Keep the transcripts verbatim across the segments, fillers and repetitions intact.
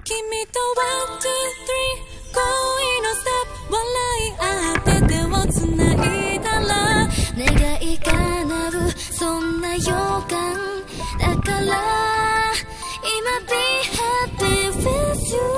君とワン、ツー、スリー恋のステップ笑い合って手をつないだら願い叶うそんな予感だから今 Be happy with you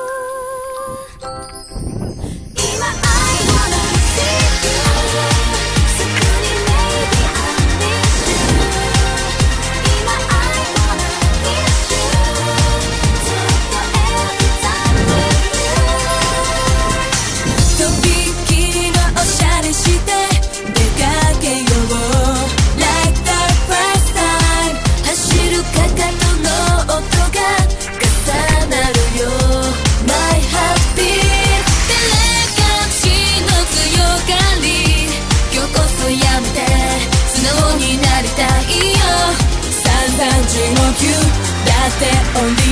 今 I wanna see you そこに maybe I need you 今 I wanna kiss you ずっと every time with you とびっきりのおしゃれして出かけよう Like the first time 走るかかとの音が重なるよ My heartbeat 照れ隠しの強がり今日こそやめて素直になりたいよ散々地獄だって Only